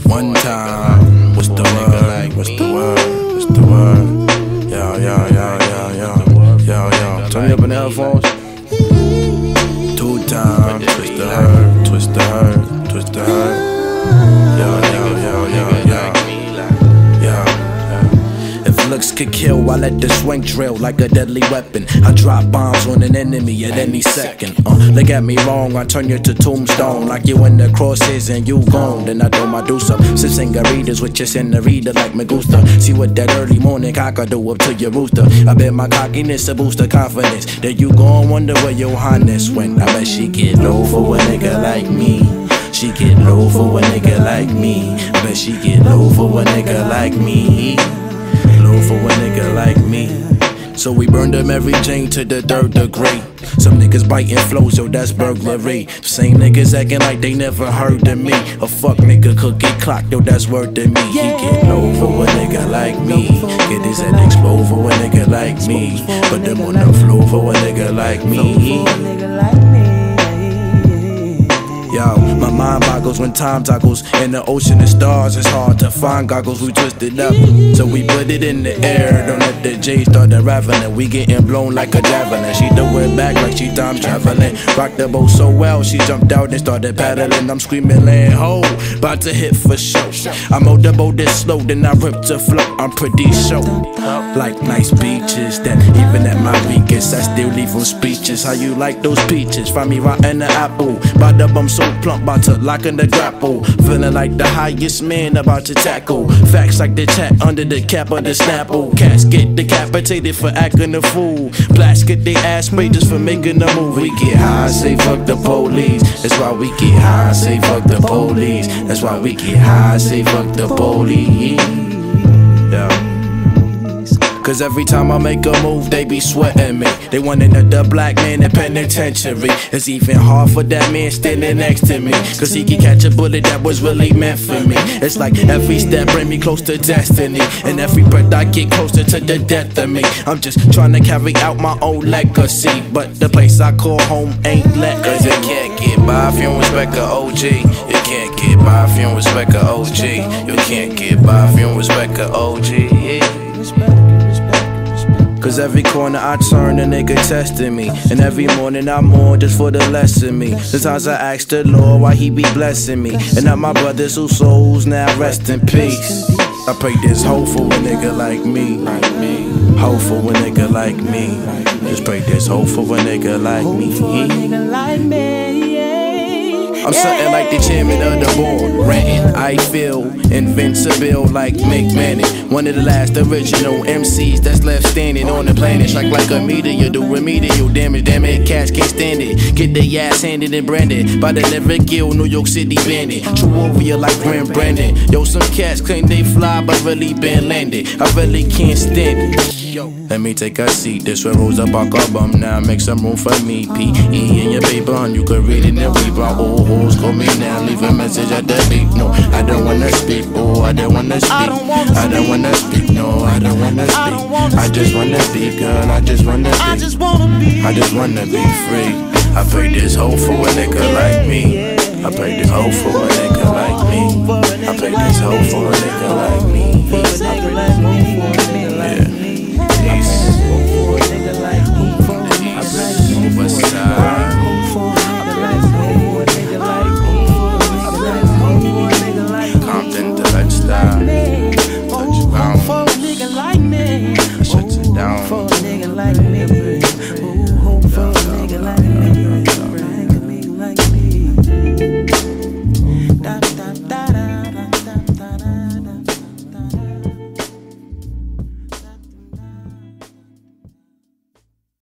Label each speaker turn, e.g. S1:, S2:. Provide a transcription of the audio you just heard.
S1: One time, what's the word? What's the word? What's the word? Yo. Turn me up in the headphones. 2 times, twist the hurt, twist the hurt, twist the hurt. If looks could kill, I let the swing drill like a deadly weapon. I drop bombs on an enemy at any second. Look at me wrong, I turn you to tombstone. Like you in the crosses and you gone. Then I do my deuce up. Some singaritas with your senorita like me gusta. See what that early morning cock I do up to your rooster. I bet my cockiness a boost of confidence. Then you gon' wonder where your highness went. I bet she get low for a nigga like me. She get low for a nigga like me. I bet she get low for a nigga like me. Low for a nigga like me. So we burned them every chain to the 3rd degree. Some niggas biting flows, yo, that's burglary. Same niggas acting like they never heard of me. A fuck nigga could get clocked, yo, that's word to me. He get low for a nigga like me. Get his head explode for a nigga like me. Put them on the floor for a nigga like me. Yo, my mind boggles when time toggles. In the ocean of stars, it's hard to find goggles. We twisted up, so we put it in the air. Don't let the J start unraveling. We getting blown like a javelin. She threw it back like she time traveling. Rocked the boat so well, she jumped out and started paddling. I'm screaming, land ho, about to hit for show. I mowed the boat this slow, then I ripped the float. I'm pretty sure, like nice beaches that even at my weakest, I still leave them speeches. How you like those peaches? Find me rotting the apple. By the bum so plump, about to lock in the grapple. Feeling like the highest man about to tackle. Facts like the chat under the cap of the Snapple. Cats get decapitated for acting a fool. Blacks get their ass sprayed just for making a move. We get high, say fuck the police. That's why we get high, say fuck the police. That's why we get high, say fuck the police. Yeah. Cause every time I make a move, they be sweating me. They want another black man in penitentiary. It's even hard for that man standing next to me. Cause he can catch a bullet that was really meant for me. It's like every step bring me close to destiny. And every breath I get closer to the death of me. I'm just trying to carry out my own legacy. But the place I call home ain't let. Cause you can't get by if you don't respect a OG. You can't get by if you don't respect a OG. You can't get by if you don't respect a OG. Cause every corner I turn, a nigga testing me. And every morning I'm on just for the lesson me. Sometimes I ask the Lord why he be blessing me. And now my brothers whose souls now rest in peace. I pray this hope for a nigga like me. Hope for a nigga like me. Just pray this hope for a nigga like me. I'm something like the chairman of the board, ranting. I feel invincible like Mick Manning. One of the last original MCs that's left standing on the planet. Strike like a meteor, do remedial damage. Damn it, cats can't stand it. Get their ass handed and branded by the never kill New York City bandit. True warrior like Graham Brandon. Yo, some cats claim they fly but really been landed. I really can't stand it. Let me take a seat. This one rolls up our album now. Make some room for me. P.E. in your paper, and you can read it and weep. Our old hoes call me now. Leave a message at the beep. No, I don't wanna speak. Oh, I don't wanna speak. I don't wanna speak. No, I don't wanna speak. I just wanna be, girl. I just wanna be. I just wanna be free. I pray this hope for a nigga like me. I pray this hope for a nigga like me. I pray this hope for a nigga like me. I pray this hope for